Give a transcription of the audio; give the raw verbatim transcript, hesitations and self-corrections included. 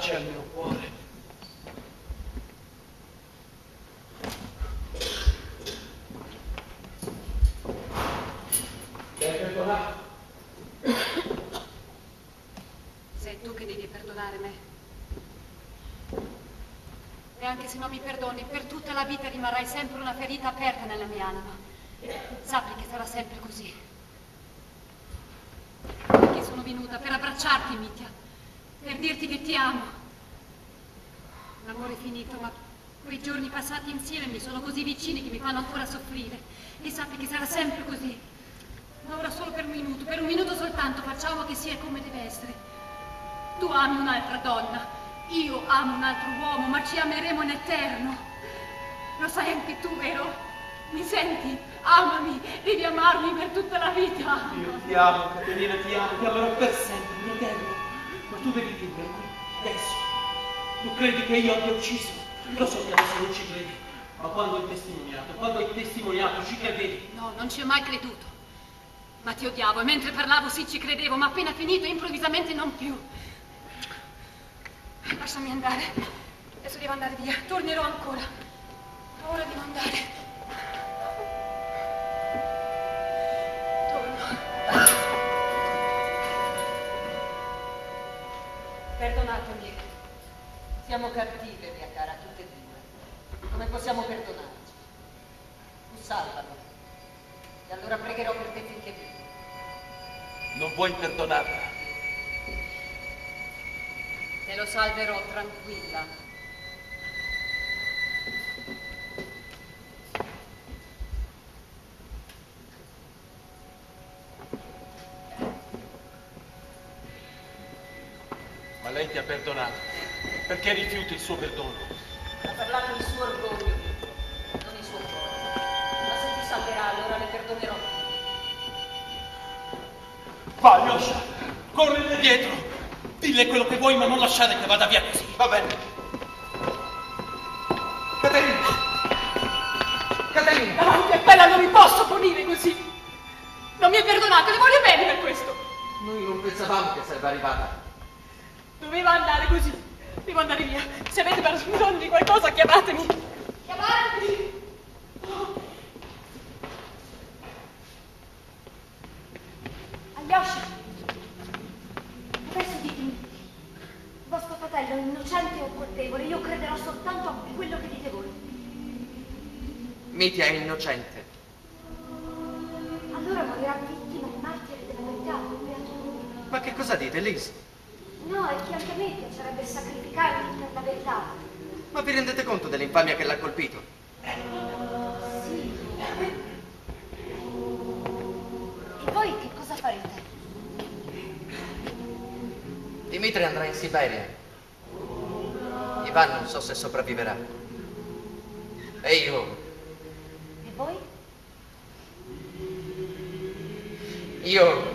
pace al mio cuore. Devi perdonare. Sei tu che devi perdonare me. E anche se non mi perdoni, per tutta la vita rimarrai sempre una ferita aperta nella mia anima. Sappi che sarà sempre così. Perché sono venuta per abbracciarti, Mitya, per dirti che ti amo. L'amore è finito, ma quei giorni passati insieme mi sono così vicini che mi fanno ancora soffrire. E sappi che sarà sempre così. Ma ora solo per un minuto, per un minuto soltanto, facciamo che sia come deve essere. Tu ami un'altra donna, io amo un altro uomo, ma ci ameremo in eterno. Lo sai anche tu, vero? Mi senti? Amami, devi amarmi per tutta la vita. Io ti amo, Caterina, ti amo, ti amerò per sempre, in eterno. Ma tu devi dirmelo adesso. Tu credi che io abbia ucciso? Lo so che adesso non ci credi, ma quando hai testimoniato, quando hai testimoniato ci credevi. No, non ci ho mai creduto. Ma ti odiavo e mentre parlavo sì ci credevo, ma appena finito improvvisamente non più. Lasciami andare. Adesso devo andare via. Tornerò ancora. Ora devo andare. Torno. Perdonatemi. Siamo cattive, mia cara, tutte e due. Come possiamo perdonarci? Tu salvami. E allora pregherò per te finché vivo. Non vuoi perdonarla? Te lo salverò, tranquilla. Ma lei ti ha perdonato. Perché rifiuti il suo perdono? Ha parlato il suo orgoglio, non il suo cuore. Ma se ti salverà, allora le perdonerò. Va, Alyosha, correle dietro. Dille quello che vuoi, ma non lasciare che vada via così. Va bene. Caterina! Caterina! Davanti a quella non mi posso punire così. Non mi hai perdonato, le voglio bene per questo. Noi non pensavamo che sarebbe arrivata. Doveva andare così. Devo andare via. Se avete bisogno di qualcosa, chiamatemi. Chiamatemi! Oh. Alyosha! Adesso ditemi, vostro fratello è innocente o colpevole? Io crederò soltanto a quello che dite voi. Mitya è innocente. Allora morirà vittima e martire della verità, beato lui. Ma che cosa dite, Liz? No, è che anche a me piacerebbe sacrificarmi per la verità. Ma vi rendete conto dell'infamia che l'ha colpito? Sì. E voi che cosa farete? Dmitri andrà in Siberia. Ivan non so se sopravviverà. E io? E voi? Io